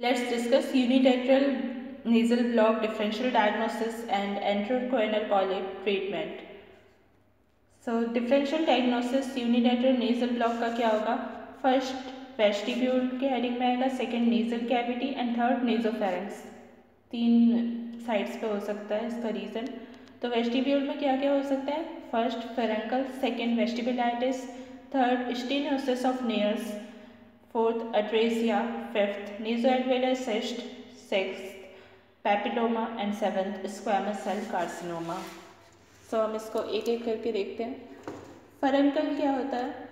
Let's discuss unilateral nasal block differential diagnosis and enterocoronal polyp treatment. So differential diagnosis unilateral nasal block का क्या होगा? First vestibule के heading में आएगा, second nasal cavity and third nasopharynx. तीन sides पे हो सकता है इसका रीज़न। तो वेस्टिब्यूल में क्या क्या हो सकता है? First furuncle, second vestibulitis, third stenosis of nares, fourth atresia, fifth nasoalveolar cyst, sixth papilloma and seventh squamous cell carcinoma. So हम इसको एक एक करके देखते हैं। फरंकल क्या होता है?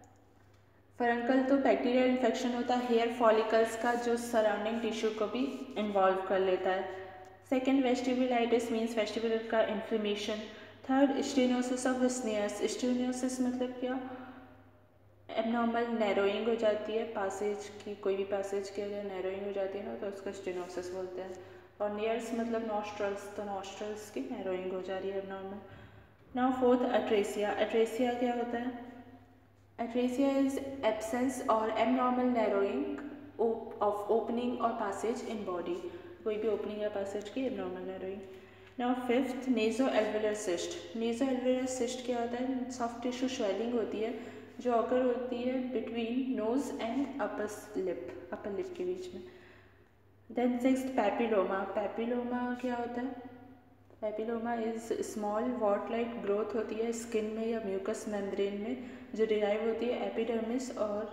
फरंकल तो बैक्टीरियल इन्फेक्शन होता है हेयर फॉलिकल्स का, जो सराउंडिंग टिश्यू को भी इन्वॉल्व कर लेता है। सेकेंड वेस्टिबुलाइटिस मीन्स वेस्टिबुलर का inflammation. Third stenosis of nares. Stenosis मतलब क्या? एबनॉर्मल नैरोइंग हो जाती है पासेज की, कोई भी पासेज की अगर नैरोइंग हो जाती है ना तो उसको स्टेनोसिस बोलते हैं। और नियर्स मतलब नॉस्ट्रल्स, तो नॉस्ट्रल्स की नैरोइंग हो जा रही है abnormal. Now fourth atresia. Atresia क्या होता है? अट्रेसिया इज एब्सेंस और एबनॉर्मल नैरोइंग ऑफ ओपनिंग और पासेज इन बॉडी, कोई भी ओपनिंग या पासेज की abnormal narrowing. Now fifth naso alveolar cyst. Naso alveolar cyst क्या होता है? सॉफ्ट टिश्यू स्वेलिंग होती है जो ऑकर होती है between nose and upper lip के बीच में। Then sixth papilloma. पैपिलोमा क्या होता है? Papilloma is small wart like growth होती है स्किन में या म्यूकस मेम्ब्रेन में, जो डिराइव होती है एपिडर्मिस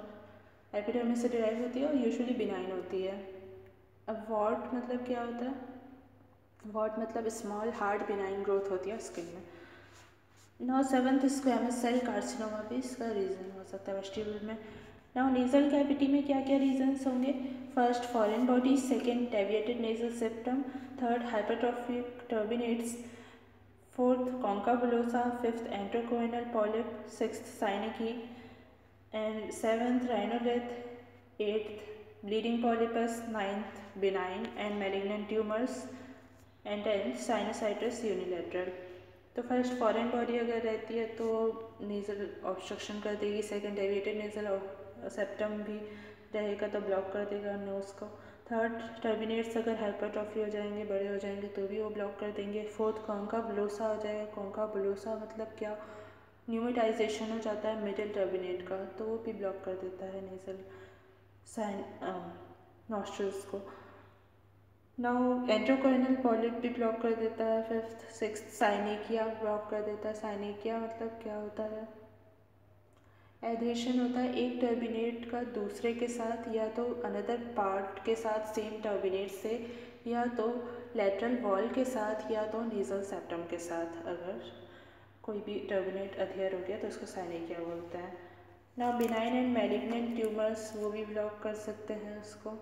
से डिराइव होती है और यूजुअली बिनाइन होती है। अब वॉट मतलब क्या होता है? वॉट मतलब स्मॉल हार्ड बिनाइन ग्रोथ होती है स्किन में। Now seventh squamous cell carcinoma भी इसका रीज़न हो सकता है वेस्टिब्यूल में। नाउ नेजल कैविटी में क्या क्या रीजंस होंगे? First foreign body, second deviated nasal septum, third hypertrophic turbinates, fourth concha bullosa, fifth antrochoanal polyp, sixth synechiae and seventh rhinolith, eighth bleeding polypus, ninth benign and malignant tumours and tenth sinusitis unilateral. तो first foreign body अगर रहती है तो nasal obstruction कर देगी, second deviated nasal septum भी रहेगा तो ब्लॉक कर देगा नोज को, थर्ड टर्बिनेट्स अगर हाइपरट्रॉफी हो जाएंगे, बड़े हो जाएंगे तो भी वो ब्लॉक कर देंगे, फोर्थ कॉन्का बुलोसा हो जाएगा। कॉन्का बुलोसा मतलब क्या? न्यूमेटाइजेशन हो जाता है मिडिल टर्बिनेट का, तो वो भी ब्लॉक कर देता है नेजल नॉस्ट्रल्स को। नाउ एंट्रोकोइनल पॉलिप भी ब्लॉक कर देता है। फिफ्थ सिक्स्थ साइनेकिया ब्लॉक कर देता है। साइनेकिया मतलब क्या होता है? एडहेशन होता है एक टर्बिनेट का दूसरे के साथ, या तो अनदर पार्ट के साथ सेम टर्बिनेट से, या तो लेटरल वॉल के साथ, या तो नेजल सेप्टम के साथ। अगर कोई भी टर्बिनेट अधेयर हो गया तो उसको साइनेकिया बोलते हैं। Now benign and malignant tumours वो भी ब्लॉक कर सकते हैं उसको।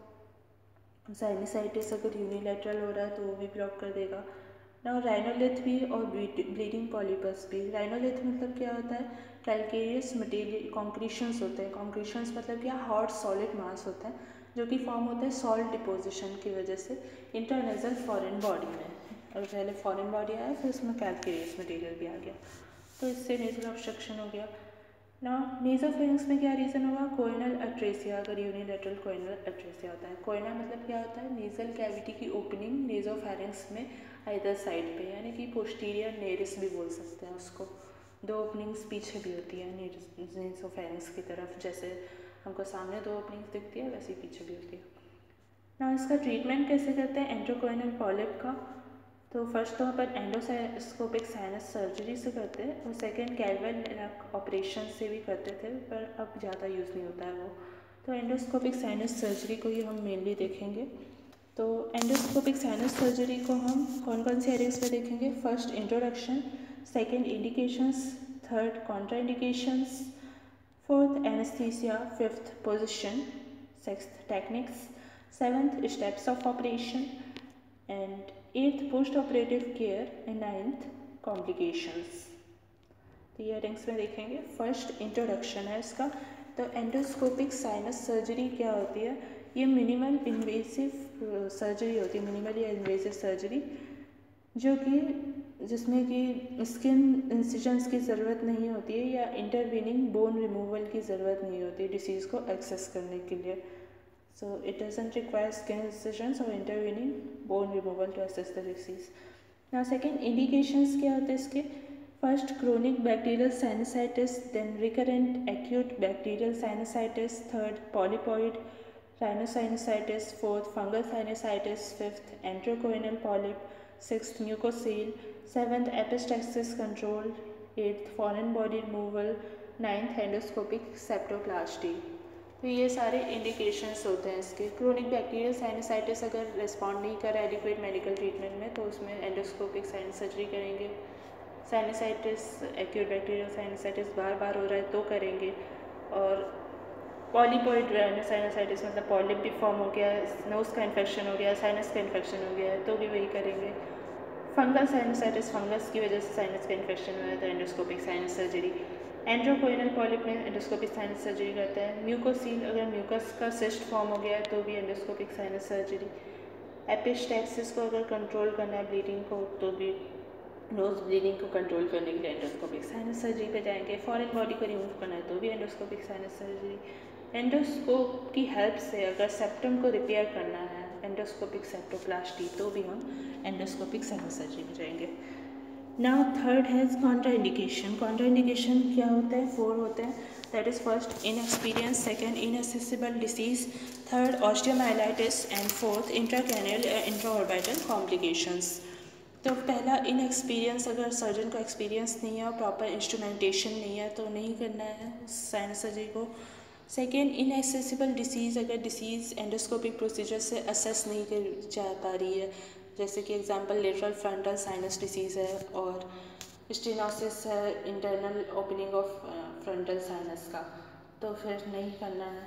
साइनसाइटिस अगर यूनिलेटरल हो रहा है तो वो भी ब्लॉक कर देगा। नाउ राइनोलिथ भी और ब्लीडिंग पॉलिपस भी। राइनोलिथ मतलब क्या होता है? कैल्केरियस मटेरियल कॉन्क्रीशंस होते हैं। कॉन्क्रीशंस मतलब क्या? हार्ड सॉलिड मास होता है जो कि फॉर्म होता है सॉल्ट डिपोजिशन की वजह से इंटरनेजल फॉरेन बॉडी में। और पहले फॉरेन बॉडी आया फिर उसमें कैल्केरियस मटेरियल भी आ गया, तो इससे नेजल ऑब्स्ट्रक्शन हो गया। ना नेजोफेरेंक्स में क्या रीज़न होगा? कोइनल अट्रेसिया, अगर यूनिलेटरल कोइनल अट्रेसिया होता है। कोइना मतलब क्या होता है? नेजल कैविटी की ओपनिंग नेजोफेरेंक्स में आइदर साइड पे, यानी कि पोस्टीरियर नेरिस भी बोल सकते हैं उसको। दो ओपनिंग्स पीछे भी होती है नेजोफेरेंक्स की तरफ, जैसे हमको सामने दो ओपनिंग्स दिखती है वैसे पीछे भी होती है। ना इसका ट्रीटमेंट कैसे करते हैं एंट्रोकोइनल पॉलिप का? तो फर्स्ट तो अपन एंडोस्कोपिक साइनस सर्जरी से करते हैं, और सेकेंड कैल्वन ऑपरेशन से भी करते थे, पर अब ज़्यादा यूज़ नहीं होता है वो। तो एंडोस्कोपिक साइनस सर्जरी को ही हम मेनली देखेंगे। तो एंडोस्कोपिक साइनस सर्जरी को हम कौन कौन से एरियाज पे देखेंगे? First introduction, second indications, third contraindications, fourth anaesthesia, fifth position, sixth techniques, seventh steps of operation and eighth post operative care and ninth complications. तो ईयरिंग्स में देखेंगे। फर्स्ट इंट्रोडक्शन है इसका। तो एंडोस्कोपिक साइनस सर्जरी क्या होती है? ये मिनिमल इन्वेसिव सर्जरी होती है, मिनिमली इन्वेसिव सर्जरी, जो कि जिसमें कि स्किन इंसिजन्स की ज़रूरत नहीं होती है या इंटरवीनिंग बोन रिमूवल की ज़रूरत नहीं होती डिसीज़ को एक्सेस करने के लिए। So it doesn't require skin incisions or intervening bone removal to assess the disease. Now second indications क्या होते हैं इसके? First chronic bacterial sinusitis, then recurrent acute bacterial sinusitis, third polypoid rhinosinusitis, fourth fungal sinusitis, fifth enterocoenal polyp, sixth mucocele, seventh epistaxis control, eighth foreign body removal, ninth endoscopic septoplasty. तो ये सारे indications होते हैं इसके. Chronic bacterial sinusitis अगर respond नहीं कर adequate medical treatment में तो उसमें एंडोस्कोपिक साइनस सर्जरी करेंगे. साइनसाइटिस एक्यूट बैक्टीरियल साइनसाइटिस बार बार हो रहा है तो करेंगे. और पॉलीपॉइड साइनसाइटिस मतलब पॉलिप भी फॉर्म हो गया, नोज का इन्फेक्शन हो गया, साइनस का इन्फेक्शन हो गया है तो भी वही करेंगे. फंगल साइनसाइटिस फंगस की वजह से साइनस का इन्फेक्शन हुआ है तो endoscopic sinus surgery. Antrochoanal polyp में एंडोस्कोपिक साइनस सर्जरी करते हैं. म्यूकोसील अगर म्यूकस का सिस्ट फॉर्म हो गया है तो भी एंडोस्कोपिक साइनस सर्जरी. एपिस्टैक्सिस को अगर कंट्रोल करना है ब्लीडिंग को तो भी नोज ब्लीडिंग को कंट्रोल करने के लिए एंडोस्कोपिक साइनस सर्जरी पे जाएंगे. फॉरेन बॉडी को रिमूव करना है तो भी एंडोस्कोपिक साइनस सर्जरी. एंडोस्कोप की हेल्प से अगर सेप्टम को रिपेयर करना है एंडोस्कोपिक सेप्टोप्लास्टी तो भी हम एंडोस्कोपिक साइनस सर्जरी में जाएंगे. Now third has contraindication. Contraindication क्या होता है? 4 होते हैं. That is first inexperience, second inaccessible disease, third osteomyelitis and fourth intracranial या इंट्राऑर्बिटल कॉम्प्लिकेशंस. तो पहला इनएक्सपीरियंस, अगर सर्जन को एक्सपीरियंस नहीं है और प्रॉपर इंस्ट्रूमेंटेशन नहीं है तो नहीं करना है साइनस सर्जरी को. सेकेंड इनएसेसिबल डिसीज़, अगर डिसीज़ एंडोस्कोपिक प्रोसीजर से असेस नहीं कर जा पा रही है, जैसे कि example lateral frontal sinus disease है और स्टेनोसिस है, internal opening of frontal sinus का, तो फिर नहीं करना है.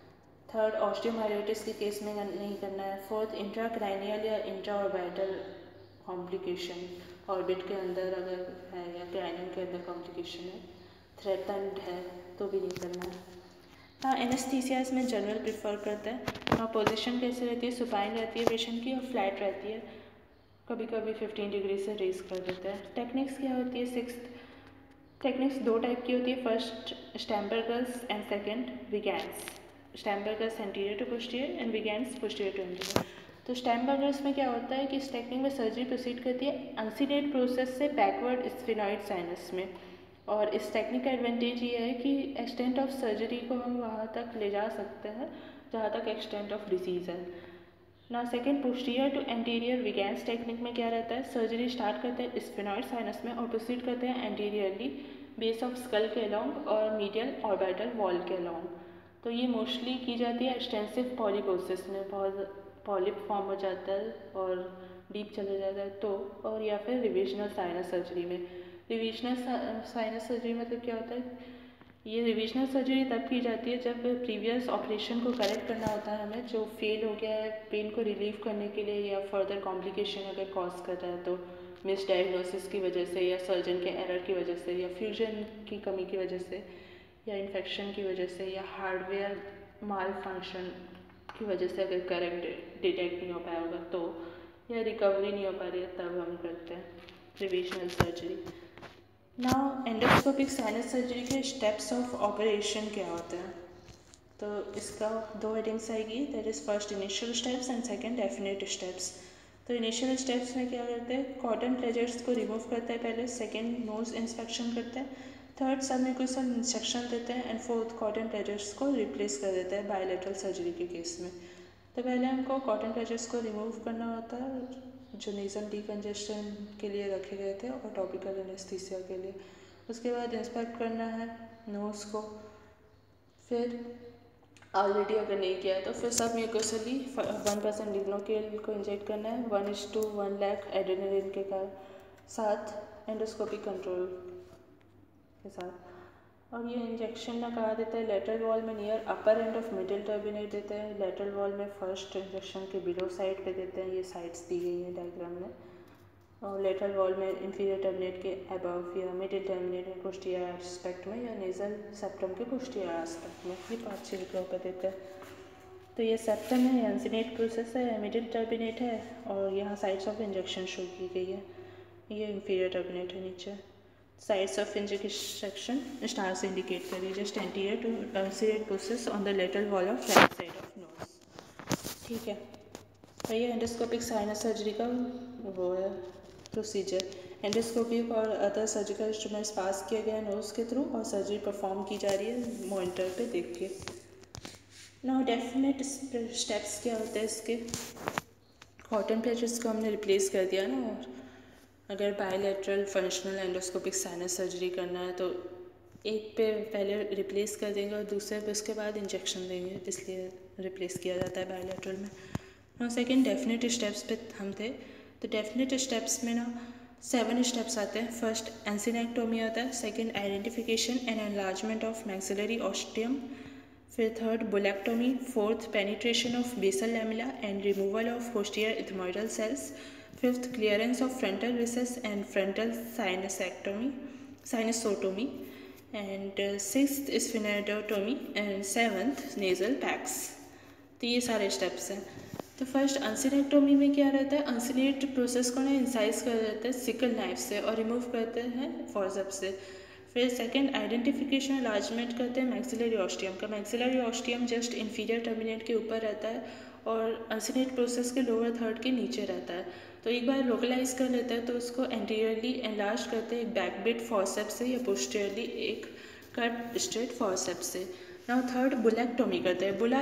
थर्ड ऑस्टियोमाइलाइटिस के केस में नहीं करना है. फोर्थ इंट्राक्रैनियल या इंट्राऑर्बिटल कॉम्प्लिकेशन, ऑर्बिट के अंदर अगर है या क्रैनियम के अंदर कॉम्प्लिकेशन है, थ्रेटन्ड है तो भी नहीं करना है. हाँ, एनेस्थीसिया इसमें जनरल प्रेफर करते हैं. हाँ, पोजीशन कैसे रहती है? सुपाइन रहती है पेशेंट की और फ्लैट रहती है. कभी कभी 15 डिग्री से रेज कर देते हैं. टेक्निक्स क्या होती है? 6 टेक्निक्स 2 टाइप की होती है. First Stammberger's and second Wigand's. Stammberger's anterior to posterior and Wigand's posterior to anterior. तो स्टैम्बर्गस में क्या होता है कि इस टेक्निक में सर्जरी प्रोसीड करती है अनसीडेड प्रोसेस से बैकवर्ड स्फेनॉइड साइनस में. और इस टेक्निक का एडवांटेज ये है कि एक्सटेंट ऑफ सर्जरी को हम वहाँ तक ले जा सकते हैं जहाँ तक एक्सटेंट ऑफ डिसीज़ है. ना second posterior to anterior Wigand's technique में क्या रहता है? सर्जरी स्टार्ट करते हैं स्फेनॉइड साइनस में और प्रोसीड करते हैं एंटीरियरली बेस ऑफ स्कल के अलॉन्ग और मीडियल ऑर्बिटल वॉल के अलॉन्ग. तो ये मोस्टली की जाती है एक्सटेंसिव पॉलीपोसिस में, बहुत पॉलिप फॉर्म हो जाता है और डीप चले जाता है तो, और या फिर रिविजनल साइनस सर्जरी में. रिविजनल साइनस सर्जरी मतलब क्या होता है? ये रिविजनल सर्जरी तब की जाती है जब प्रीवियस ऑपरेशन को करेक्ट करना होता है हमें, जो फेल हो गया है, पेन को रिलीव करने के लिए या फर्दर कॉम्प्लिकेशन अगर कॉज कर रहा है तो मिस डायग्नोसिस की वजह से या सर्जन के एरर की वजह से या फ्यूजन की कमी की वजह से या इन्फेक्शन की वजह से या हार्डवेयर माल फंक्शन की वजह से अगर करेक्ट डिटेक्ट नहीं हो पाया होगा तो, या रिकवरी नहीं हो पा रही है तब हम करते हैं revisional surgery. Now endoscopic sinus surgery के स्टेप्स ऑफ ऑपरेशन क्या होते हैं? तो इसका 2 हेडिंग्स आएगी. That is first initial steps and second definite steps. तो इनिशियल स्टेप्स में क्या करते हैं? कॉटन प्लेजर्स को रिमूव करते हैं पहले. सेकंड नोज इंस्पेक्शन करते हैं. थर्ड सबम्यूकोसल इंसेक्शन देते हैं एंड फोर्थ कॉटन प्लेजर्स को रिप्लेस कर देते हैं बायलैटरल सर्जरी के केस में. तो पहले हमको कॉटन प्लेजर्स को रिमूव करना होता है जो नेज़ल डीकंजेशन के लिए रखे गए थे और टॉपिकल एनेस्थीसिया के लिए. उसके बाद इंस्पेक्ट करना है नोज़ को. फिर ऑलरेडी अगर नहीं किया है तो फिर सब म्यूकोसली 1% लिग्नोकेल को इंजेक्ट करना है 1:1 लाख एड्रेनालिन के साथ एंडोस्कोपिक कंट्रोल के साथ. और ये इंजेक्शन ना कहा देता है लेटरल वॉल में near upper end of middle turbinate देते हैं. लेटरल वॉल में फर्स्ट इंजेक्शन के बिलो साइड पे देते हैं. ये साइड्स दी गई है डायग्राम में. और लेटरल वॉल में इंफीरियर टर्मिनेट के अबव या मिडिल टर्मिनेट में पोस्टीरियर एस्पेक्ट में या नेजल सेप्टम के पोस्टीरियर एस्पेक्ट में ये 5-6 जगह पर देते हैं. तो ये सेप्टम है, एंसिनेट प्रोसेस है, मिडिल टर्मिनेट है और यहाँ साइड्स ऑफ इंजेक्शन शो की गई है. ये इंफीरियर टर्मिनेट है नीचे. साइड्स ऑफ इंजेक्शन स्टार से इंडिकेट करिए. Just anterior to uncinate process on the lateral wall of right side of nose. ठीक है, तो ये एंडोस्कोपिक साइनस सर्जरी का वो है प्रोसीजर। एंडोस्कोपिक और अदर सर्जिकल इंस्ट्रूमेंट्स पास किए गए नोज के थ्रू और सर्जरी परफॉर्म की जा रही है मॉनिटर पे देख के। नाउ डेफिनेट स्टेप्स क्या होते हैं इसके। कॉटन प्लेट्स को हमने रिप्लेस कर दिया ना, और अगर bilateral functional endoscopic sinus surgery करना है तो एक पे पहले रिप्लेस कर देंगे और दूसरे पे उसके बाद इंजेक्शन देंगे, इसलिए रिप्लेस किया जाता है बायलैटरल में। ना सेकेंड डेफिनेट स्टेप्स पे हम थे, तो डेफिनेट स्टेप्स में ना 7 स्टेप्स आते हैं। फर्स्ट एंसिनेक्टोमी आता है, second identification and enlargement of maxillary ostium, फिर third bullectomy, fourth penetration of basal lamella and removal of posterior ethmoidal cells, fifth clearance of frontal recess and frontal sinusotomy, and sixth sphenoidotomy and seventh nasal packs. तो ये सारे steps हैं। तो first अंसिनेक्टोमी में क्या रहता है, अंसिनेट प्रोसेस को ना इंसाइज कर देते हैं सिकल नाइफ से और रिमूव करते हैं फॉरसेप्स से। फिर सेकंड आइडेंटिफिकेशन एनलार्जमेंट करते हैं मैक्सिलरी ऑस्टियम का। Maxillary ostium just inferior turbinate के ऊपर रहता है और अंसिनेट प्रोसेस के लोअर थर्ड के नीचे रहता है। तो एक बार लोकलाइज कर लेता है तो उसको एंटीरियरली एनलार्ज करते हैं एक बैकबिट फॉरसेप्स से या पोस्टीरियरली एक कट स्ट्रेट फॉरसेप्स से। नाउ थर्ड बुलेक्टोमी करते हैं। बुला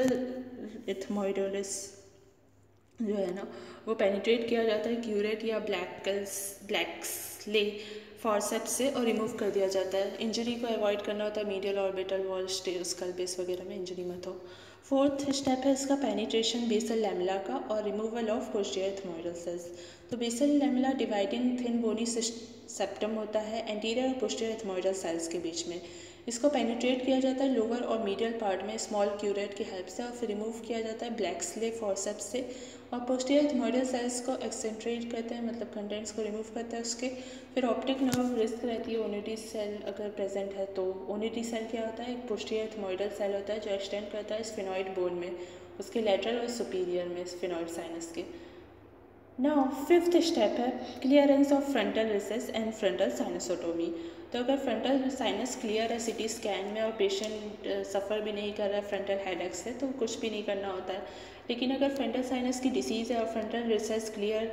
इथमोइडोलिस जो है ना वो पेनिट्रेट किया जाता है क्यूरेट या ब्लैक्सले फॉरसेप्स से और रिमूव कर दिया जाता है। इंजरी को अवॉइड करना होता है, medial orbital wall skull base वगैरह में इंजरी मत हो। फोर्थ स्टेप है इसका पेनिट्रेशन बेसल लैमेला का और removal of posterior ethmoidal cells. तो basal lamella dividing thin bony septum होता है एंटीरियर और पोस्टीरियर इथमोइडल सेल्स के बीच में। इसको पेनिट्रेट किया जाता है लोअर और मीडियल पार्ट में स्मॉल क्यूरेट की हेल्प से और फिर रिमूव किया जाता है ब्लैक्सले फॉरसेप्स से। और पोस्टीरियर इथमोइडल सेल्स को एक्सेंट्रेट करते हैं, मतलब कंटेंट्स को रिमूव करते हैं उसके। फिर ऑप्टिक नर्व रिस्क रहती है, ओनिटी सेल अगर प्रेजेंट है तो। ओनिटी सेल क्या होता है, एक पोस्टीरियर इथमोइडल सेल होता है जो एक्सटेंड करता है स्फिनॉइड बोन में, उसके लेटरल और सुपीरियर में स्फिनॉइड साइनस के। नाउ फिफ्थ स्टेप है clearance of frontal recess and frontal sinusotomy. तो अगर फ्रंटल साइनस क्लियर है सीटी स्कैन में और पेशेंट सफ़र भी नहीं कर रहा है फ्रंटल हेडेक से तो कुछ भी नहीं करना होता है। लेकिन अगर फ्रंटल साइनस की डिसीज़ है और फ्रंटल रिसेस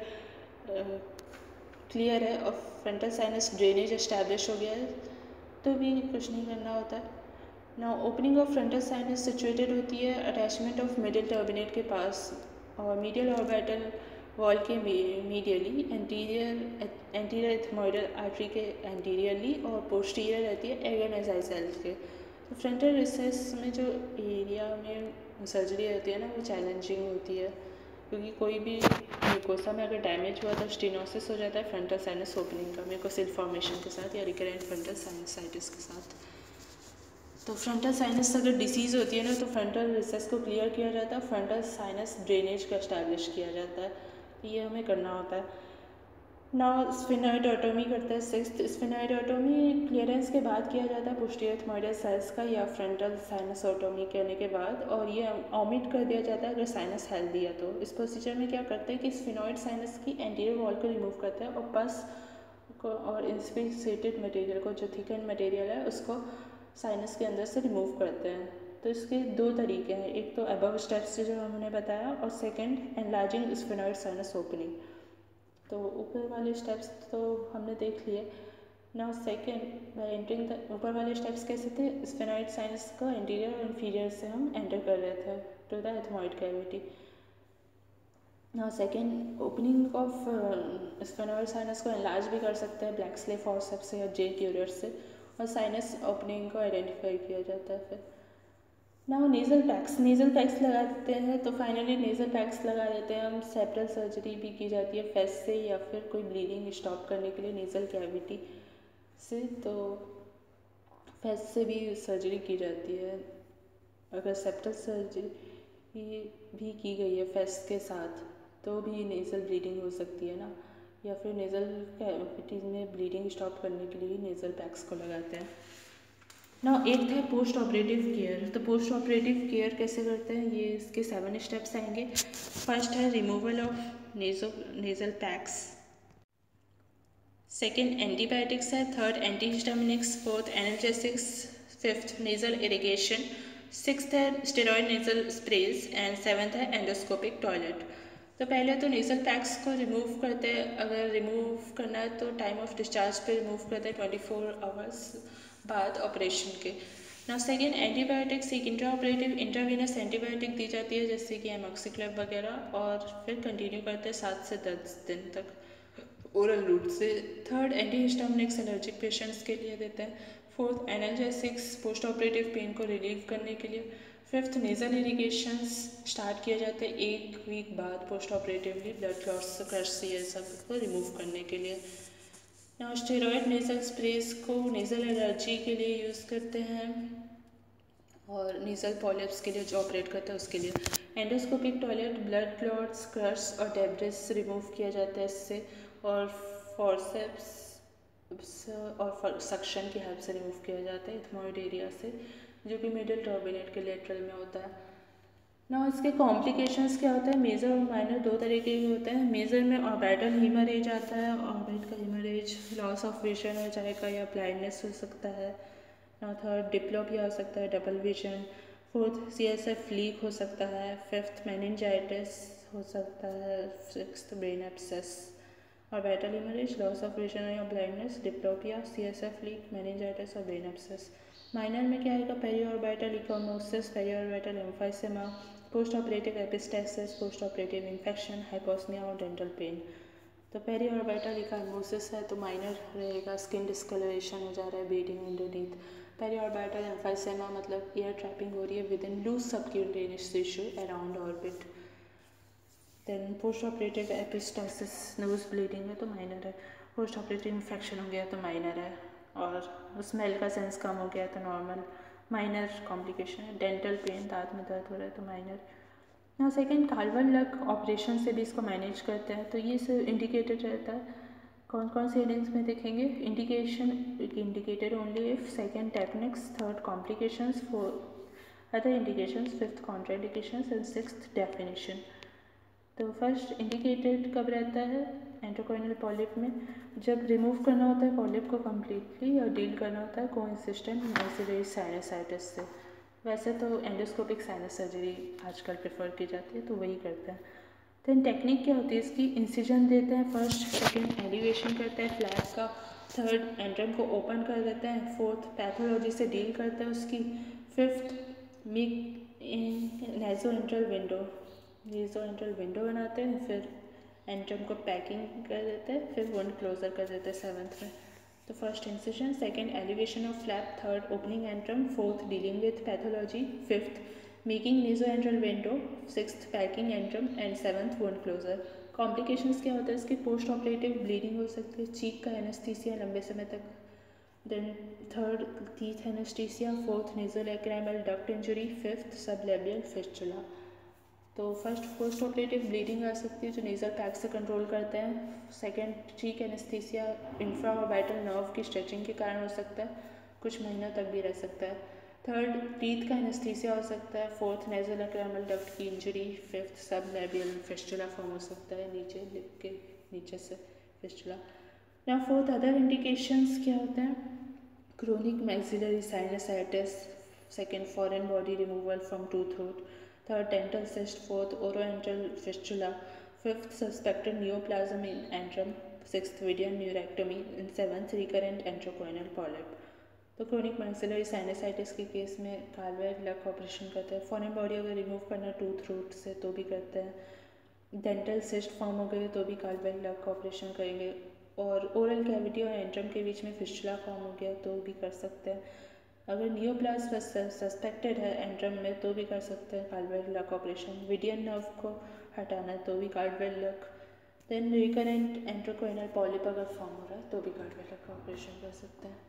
क्लियर है और फ्रंटल साइनस ड्रेनेज एस्टैब्लिश हो गया है तो भी कुछ नहीं करना होता है। Now opening of frontal sinus situated होती है अटैचमेंट ऑफ मिडिल टर्मिनेट के पास और मीडियल ऑर्बिटल वॉल के मीडियली, एंटीरियर इथमोइडल आर्टरी के एंटीरियरली और पोस्टीरियर रहती है एगोनाइजाई सेल्स के। तो फ्रंटल रिसेस में जो एरिया में सर्जरी रहती है ना वो चैलेंजिंग होती है क्योंकि कोई भी म्यूकोसा में अगर डैमेज हुआ तो स्टेनोसिस हो जाता है फ्रंटल साइनस ओपनिंग का म्यूकोसिल फॉर्मेशन के साथ या रिकरेंट फ्रंटल साइनसाइटिस के साथ। तो फ्रंटल साइनस अगर डिसीज़ होती है ना तो फ्रंटल रिसेस को क्लियर किया जाता है, फ्रंटल साइनस ड्रेनेज का एस्टैब्लिश किया जाता है, ये हमें करना होता है। नाउ स्फिनोइडोटोमी करते हैं। सिक्स्थ स्फिनोइडोटोमी क्लियरेंस के बाद किया जाता है पोस्टीरियर इथमोइडल सेल्स का या फ्रंटल साइनसोटोमी करने के बाद, और ये ओमिट कर दिया जाता है अगर साइनस हेल्दी है तो। इस प्रोसीजर में क्या करते हैं कि स्फिनोइड साइनस की एंटीरियर वॉल को रिमूव करते हैं और पस को और इंस्पिसेटेड मटेरियल को, जो थिकन मटेरियल है उसको साइनस के अंदर से रिमूव करते हैं। तो इसके दो तरीके हैं, एक तो अबव स्टेप्स जो हमने बताया और second enlarging sphenoid sinus opening. तो ऊपर वाले स्टेप्स तो हमने देख लिए। Now second by entering the, ऊपर वाले स्टेप्स कैसे थे, स्फिनोइड साइनस का इंटीरियर और इंफीरियर से हम एंटर कर रहे थे to the ethmoid cavity. Now second opening of sphenoid sinus को एनलार्ज भी कर सकते हैं ब्लैक्सले फॉरसेप्स से या जे क्यूरियर से, और साइनस ओपनिंग को आइडेंटिफाई किया जाता है। फिर नाउ नेज़ल पैक्स लगा देते हैं। तो फाइनली नेज़ल पैक्स लगा देते हैं हम। सेप्टल सर्जरी भी की जाती है फेस से या फिर कोई ब्लीडिंग स्टॉप करने के लिए नेज़ल कैविटी से, तो फेस से भी सर्जरी की जाती है। अगर सेप्टल सर्जरी भी की गई है फेस के साथ तो भी नेज़ल ब्लीडिंग हो सकती है ना, या फिर नेज़ल कैविटीज़ में ब्लीडिंग स्टॉप करने के लिए नेज़ल पैक्स को लगाते हैं। ना एक था पोस्ट ऑपरेटिव केयर। तो पोस्ट ऑपरेटिव केयर कैसे करते हैं, ये इसके 7 स्टेप्स आएंगे। फर्स्ट है removal of nasal packs, second antibiotics है, third antihistaminics, fourth analgesics, fifth nasal irrigation, sixth है steroid nasal sprays and seventh है एंडोस्कोपिक टॉयलेट। तो पहले तो नेजल पैक्स को रिमूव करते हैं, अगर रिमूव करना है तो टाइम ऑफ डिस्चार्ज पे रिमूव करते हैं 24 आवर्स बाद ऑपरेशन के। ना सेकेंड एंटीबायोटिक्स, एक इंट्रा ऑपरेटिव इंट्रावेनस एंटीबायोटिक दी जाती है जैसे कि एमॉक्सिक्लब वगैरह, और फिर कंटिन्यू करते हैं 7 से 10 दिन तक ओरल रूट से। थर्ड एंटीहिस्टामिनिक्स एलर्जिक पेशेंट्स के लिए देते हैं। Fourth analgesics post operative pain को रिलीव करने के लिए। फिफ्थ नेजल इरिगेशंस स्टार्ट किए जाते हैं 1 वीक बाद post operatively blood clots crusts ये सब को रिमूव करने के लिए। ना स्टेरॉयड नेजल स्प्रेज को नेजल एलर्जी के लिए यूज़ करते हैं और नेजल पॉलिप्स के लिए जो ऑपरेट करते हैं उसके लिए। Endoscopic toilet blood clots crusts और डेब्रिस रिमूव किया जाता है इससे, और फॉरसेप्स और सक्शन की हेल्प से रिमूव किया जाता है इथमॉइड एरिया से, जो कि मिडिल टर्बिनेट के लेटरल में होता है। ना इसके कॉम्प्लिकेशंस क्या होता है, मेजर और माइनर दो तरीके के होते हैं। मेजर में ऑर्बिटल हीमरेज आता है, ऑर्बिट का हीमरेज लॉस ऑफ विजन हो जाएगा या ब्लाइंडनेस हो सकता है। ना थर्ड डिप्लोपिया हो सकता है, double vision. Fourth CSF leak हो सकता है। फिफ्थ मेनिंजाइटिस हो सकता है। Sixth brain abscess. Orbital haemorrhage, loss of vision या blindness, diplopia, CSF leak, meningitis और ब्रेन एब्सेस। माइनर में क्या आएगा, periorbital ecchymosis, periorbital emphysema, post operative epistaxis, post operative infection, hyposmia और डेंटल पेन। तो पेरीऑर्बिटल इकोनोसिस है तो माइनर रहेगा, स्किन डिस्कलरेशन हो जा रहा है, ब्लीडिंग अंडरनीथ। पेरीऑर्बिटल एम्फाइसेमा मतलब एयर ट्रैपिंग हो रही है within loose subcutaneous tissue around orbit. Then post operative epistaxis, nose bleeding है तो माइनर है। पोस्ट ऑपरेटिव इन्फेक्शन हो गया तो माइनर है, और स्मेल का सेंस कम हो गया तो नॉर्मल, माइनर कॉम्प्लिकेशन है। डेंटल पेन, दांत में दर्द हो रहा है तो माइनर। यहाँ सेकेंड कार्बन लग ऑपरेशन से भी इसको मैनेज करते हैं, तो ये सब इंडिकेटेड रहता है। कौन कौन से हेडिंग्स में देखेंगे, indication indicated only if, second techniques, third complications, fourth other indications, fifth contraindications and sixth definition. तो फर्स्ट इंडिकेटेड कब रहता है, एंट्रोकॉइनल पॉलिप में, जब रिमूव करना होता है पॉलिप को कम्प्लीटली और डील करना होता है कोइंसिस्टेंट मैक्सिलरी साइनसाइटिस से। वैसे तो एंडोस्कोपिक साइनस सर्जरी आजकल प्रेफर की जाती है तो वही करते हैं। देन टेक्निक क्या होती है इसकी, इंसिजन देते हैं फर्स्ट, सेकेंड एलिवेशन करते हैं फ्लैप का, थर्ड एंट्रम को ओपन कर देते हैं, फोर्थ पैथोलॉजी से डील करते हैं उसकी, फिफ्थ नेजो एंट्रल विंडो बनाते हैं, फिर एंट्रम को पैकिंग कर देते हैं, फिर वुंड क्लोजर कर देते हैं सेवन्थ में। तो first incision, second elevation of flap, third opening antrum, fourth dealing with pathology, fifth making naso antral window, sixth packing antrum and seventh wound closure. Complications क्या होता है इसकी, पोस्ट ऑपरेटिव ब्लीडिंग हो सकती है, चीक का एनेस्थीसिया लंबे समय तक, then third teeth anaesthesia, fourth nasal lacrimal duct injury, fifth sublabial fistula. तो फर्स्ट पोस्ट ऑपरेटिव ब्लीडिंग आ सकती है जो नेजल पैक से कंट्रोल करते हैं। Second cheek anaesthesia infraorbital nerve की स्ट्रेचिंग के कारण हो सकता है, कुछ महीनों तक भी रह सकता है। थर्ड टीथ का एनेस्थीसिया हो सकता है। फोर्थ नेजल एक्राइमल डक्ट की injury. Fifth sublabial fistula form हो सकता है, नीचे लिप के नीचे से फिस्टुला। ना फोर्थ अदर इंडिकेशंस क्या होते हैं, chronic maxillary sinusitis, second foreign body removal from tooth root, third dental cyst, fourth oroantral fistula, fifth suspected neoplasm in antrum, sixth video neurectomy, and seventh recurrent enterocoinal polyp। तो chronic maxillary sinusitis के case में Caldwell Luc operation करते हैं। Foreign body अगर remove करना tooth root से तो भी करते हैं। डेंटल सिस्ट फॉर्म हो गए तो भी कार्वेट लक ऑपरेशन करेंगे, और ओरल कैविटी और एंट्रम के बीच में फिस्टुला फॉर्म हो गया तो भी कर सकते हैं। अगर नियोप्लास्ट सस्पेक्टेड है एंट्रम में तो भी कर सकते हैं Caldwell Luc operation. Vidian nerve को हटाना है तो भी Caldwell Luc. Then recurrent antrochoanal polyp अगर फॉर्म हो रहा है तो भी कार्वेट लक ऑपरेशन कर सकते हैं।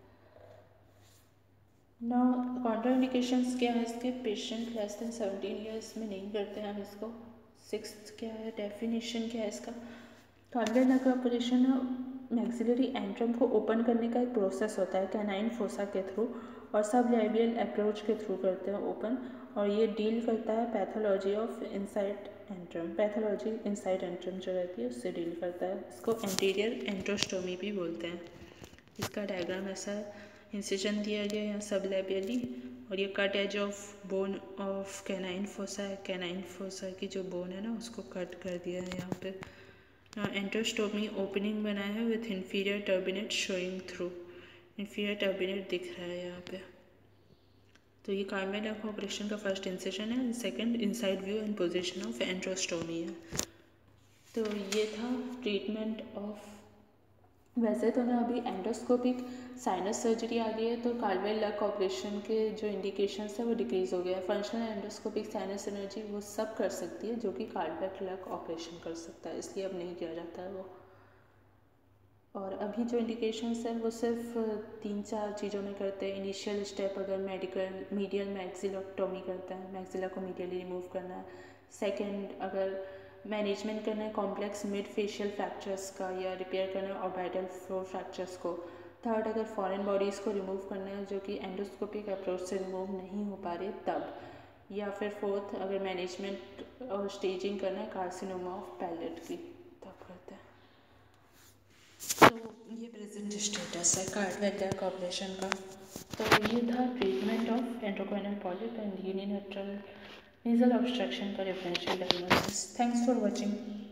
ना कॉन्ट्राइंडिकेशंस क्या है इसके, पेशेंट लेस देन 17 ईयर्स में नहीं करते हैं हम इसको। सिक्स्थ क्या है, डेफिनेशन क्या है इसका, Caldwell Luc operation maxillary antrum को ओपन करने का एक प्रोसेस होता है कैनाइन फोसा के थ्रू, और सब लेबियल अप्रोच के थ्रू करते हैं ओपन, और ये डील करता है pathology of inside antrum, pathology inside antrum जो रहती है उससे डील करता है। इसको एंटीरियर एंट्रोस्टोमी भी बोलते हैं। इसका डायग्राम ऐसा है, इंसिजन दिया गया यहाँ सब लेबियली, और ये cut edge of bone of canine fossa है, कैनाइन फोसा की जो बोन है ना उसको कट कर दिया है यहाँ पे। एंट्रोस्टोमी ओपनिंग बनाया है with inferior turbinate showing through, inferior turbinate दिख रहा है यहाँ पे। तो ये कार्मेल ऑपरेशन का फर्स्ट इंसेशन है, second inside view and position of antrostomy है। तो ये था ट्रीटमेंट ऑफ, वैसे तो ना अभी एंडोस्कोपिक साइनस सर्जरी आ गई है, तो कार्वेल लक ऑपरेशन के जो इंडिकेशंस है वो डिक्रीज़ हो गया है। फंक्शनल एंडोस्कोपिक साइनस सर्जरी वो सब कर सकती है जो कि कार्वेल लक ऑपरेशन कर सकता है, इसलिए अब नहीं किया जाता है वो। और अभी जो इंडिकेशंस है वो सिर्फ 3-4 चीज़ों में करते हैं। इनिशियल स्टेप अगर मेडिकल मीडियल मैक्सिलोटोमी करता है, मैक्सिला को मीडियली रिमूव करना है। सेकेंड, अगर मैनेजमेंट करना है कॉम्प्लेक्स मिड फेशियल फ्रैक्चर्स का या रिपेयर करना है ऑर्बिटल फ्लोर फ्रैक्चर्स को। थर्ड, अगर फॉरेन बॉडीज़ को रिमूव करना है जो कि एंडोस्कोपिक अप्रोच से रिमूव नहीं हो पा रहे तब। या फिर फोर्थ, अगर मैनेजमेंट और स्टेजिंग करना है कार्सिनोमा ऑफ पैलेट की तब करते हैं। तो ये प्रेजेंट स्टेटस है कार्वेल लक ऑपरेशन का। तो ये था treatment of antrochoanal polyp and unilateral nasal obstruction का differential diagnosis. Thanks for watching.